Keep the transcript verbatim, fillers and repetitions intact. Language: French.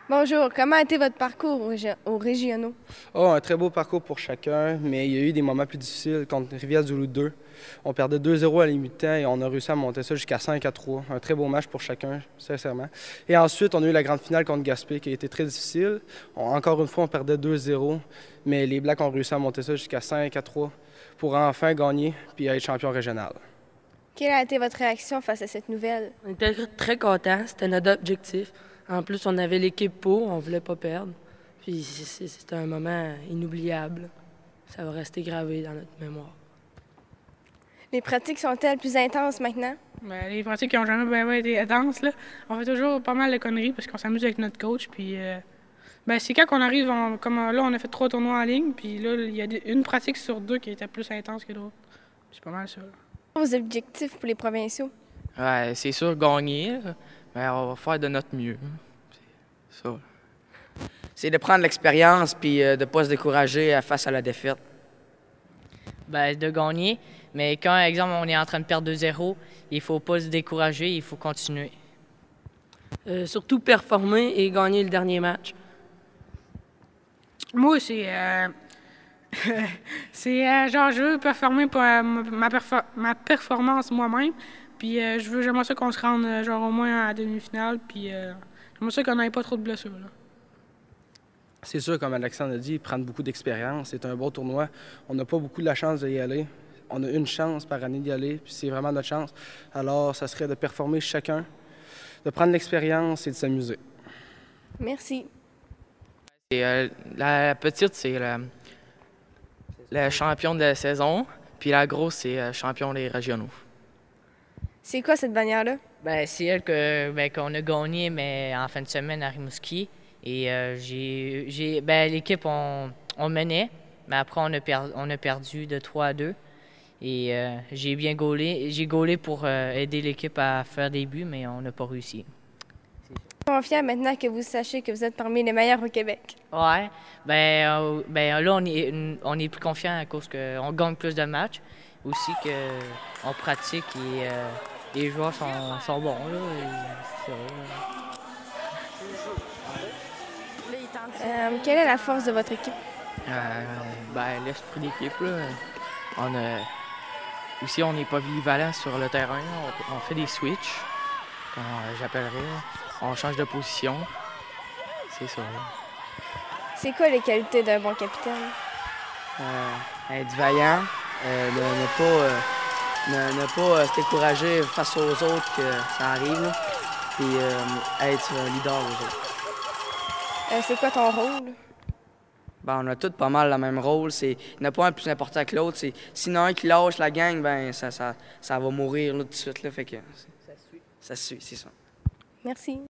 Bonjour, comment a été votre parcours aux, ré- aux régionaux? Oh, un très beau parcours pour chacun, mais il y a eu des moments plus difficiles contre Rivière-du-Loup deux. On perdait deux zéro à la mi-temps et on a réussi à monter ça jusqu'à cinq à trois. Un très beau match pour chacun, sincèrement. Et ensuite, on a eu la grande finale contre Gaspé qui a été très difficile. On- encore une fois, on perdait deux zéro, mais les Blacks ont réussi à monter ça jusqu'à cinq à trois pour enfin gagner puis être champion régional. Quelle a été votre réaction face à cette nouvelle? On était très contents, c'était notre objectif. En plus, on avait l'équipe pour, on voulait pas perdre. Puis c'est- c'est- c'était un moment inoubliable. Ça va rester gravé dans notre mémoire. Les pratiques sont-elles plus intenses maintenant? Ben, les pratiques qui n'ont jamais ben, ben été intenses, là. On fait toujours pas mal de conneries parce qu'on s'amuse avec notre coach. Puis, euh, ben, c'est quand on arrive, en- comme là, on a fait trois tournois en ligne. Puis là, il y a des- une pratique sur deux qui était plus intense que d'autres. C'est pas mal ça. Là. Vos objectifs pour les provinciaux? Ouais, c'est sûr, gagner, là, mais on va faire de notre mieux. hein. C'est ça. C'est de prendre l'expérience puis euh, de ne pas se décourager euh, face à la défaite. Ben, de gagner. Mais quand, par exemple, on est en train de perdre deux zéro, il faut pas se décourager, il faut continuer. Euh, surtout performer et gagner le dernier match. Moi, c'est. euh, c'est euh, genre, je veux performer pour euh, ma, perfor- ma performance moi-même. Puis, euh, je veux, j'aimerais ça qu'on se rende, euh, genre, au moins à la demi-finale. Puis, euh, j'aimerais ça qu'on n'ait pas trop de blessures. Là. C'est sûr, comme Alexandre a dit, prendre beaucoup d'expérience. C'est un beau tournoi. On n'a pas beaucoup de la chance d'y aller. On a une chance par année d'y aller, puis c'est vraiment notre chance. Alors, ça serait de performer chacun, de prendre l'expérience et de s'amuser. Merci. Et, euh, la petite, c'est la, la championne de la saison, puis la grosse, c'est euh, champion des régionaux. C'est quoi cette bannière-là? Ben, c'est elle que, ben, qu'on a gagné, mais en fin de semaine à Rimouski. Et euh, j'ai, j'ai, ben, l'équipe, on, on menait, mais après, on a, per- on a perdu de trois à deux. Et euh, j'ai bien gaulé. J'ai gaulé pour euh, aider l'équipe à faire des buts, mais on n'a pas réussi. Confiant maintenant que vous sachez que vous êtes parmi les meilleurs au Québec. Ouais, ben, euh, ben là, on est, on est plus confiant à cause qu'on gagne plus de matchs. Aussi qu'on pratique et euh, les joueurs sont, sont bons. Là, et c'est ça, là. Euh, quelle est la force de votre équipe? Euh, ben, l'esprit d'équipe, là, on a... Aussi, on n'est pas polyvalent sur le terrain. On, on fait des switches, comme euh, j'appellerais. On change de position. C'est ça. là. C'est quoi les qualités d'un bon capitaine? Euh, être vaillant, euh, ne, ne pas, euh, ne, ne pas euh, se décourager face aux autres que ça arrive, là. Puis euh, être un leader aux autres. Euh, c'est quoi ton rôle? Ben, on a tous pas mal le même rôle. C'est, il n'y en a pas un plus important que l'autre. C'est, s'il y en a un qui lâche la gang, ben ça, ça, ça va mourir là, tout de suite. Là, fait que, ça suit. Ça suit, c'est ça. Merci.